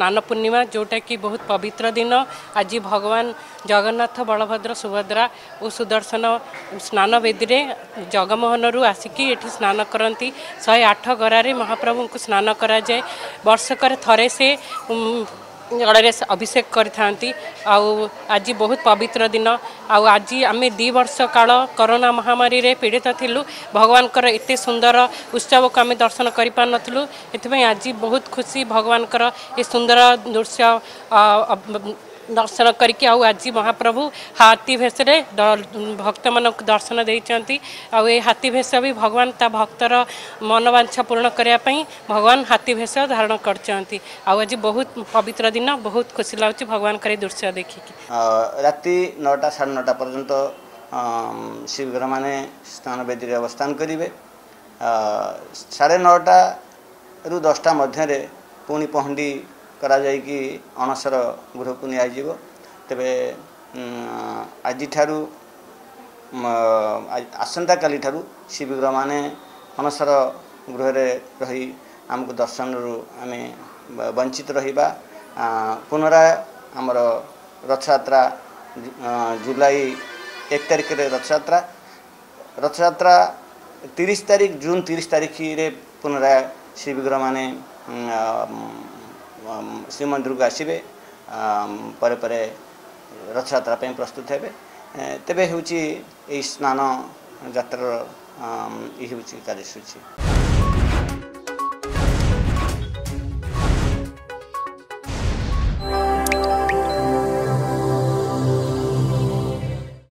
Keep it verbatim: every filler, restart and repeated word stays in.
स्नान पूर्णिमा जोटा कि बहुत पवित्र दिन। आज भगवान जगन्नाथ बलभद्र सुभद्रा और सुदर्शन स्नान वेदी में जगमोहन रु आसिकी ये स्नान करती। शहे आठ गरारे महाप्रभु को स्नान कराए। वर्षक थरे से जल अभिषेक करथांती। आज बहुत पवित्र दिन। आज आम दी वर्ष काल कोरोना महामारी रे पीड़ित थिलु। भगवान कर एते सुंदर उत्सव को आम दर्शन कर पार नथलु। एथि आज बहुत खुशी भगवान कर ये सुंदर दृश्य दर्शन करके आज महाप्रभु हाथी भेष भक्त मान दर्शन देती। ये हाथी भेष भी भगवान ता भक्तर मनोवांछा पूर्ण करने भगवान हाथी भेष धारण करते। आज बहुत पवित्र दिन, बहुत खुशी लगुच भगवान कर दृश्य देखिकी। राति नौटा साढ़े नौटा पर्यंत शिवग्र मैंने स्नान वेदी अवस्थान करेंगे। साढ़े नौटा रु दसटा मध्य पुणी पहंडी करा जायकी अणसर गृह को नियाजिव। तेबे आज ठारू आसंता काली ठारू शिवग्र माने अणसर गृह रही आमको दर्शन रु आम वंचित रहिबा। पुनराय आमर रथयात्रा जुलाई एक तारिख रे रथयात्रा रथयात्रा तीस तारीख जून तीस तारीख रे पुनराय शिवग्र माने श्रीमंदिर को आसबे। परे परे रथयात्रा प्रस्तुत हेबे। तेबे होची स्नान यात्रा ये कार्यसूची।